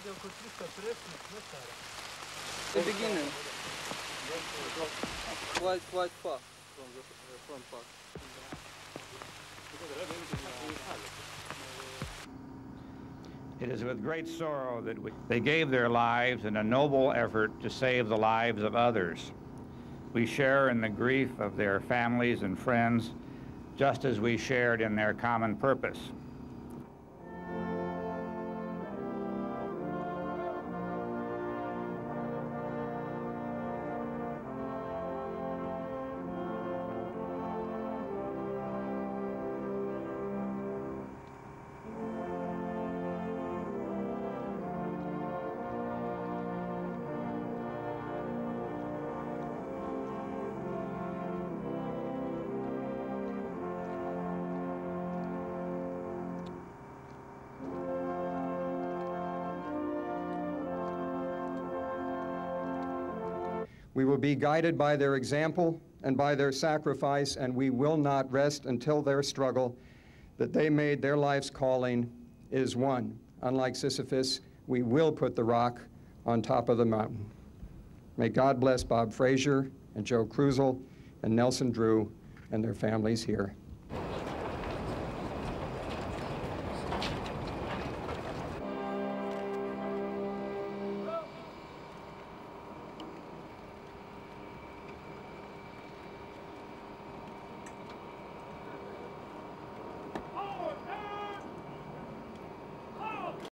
The beginning. Quite far from the front part. It is with great sorrow that they gave their lives in a noble effort to save the lives of others. We share in the grief of their families and friends, just as we shared in their common purpose. We will be guided by their example and by their sacrifice, and we will not rest until their struggle that they made their life's calling is won. Unlike Sisyphus, we will put the rock on top of the mountain. May God bless Bob Frasure and Joe Kruzel and Nelson Drew and their families here.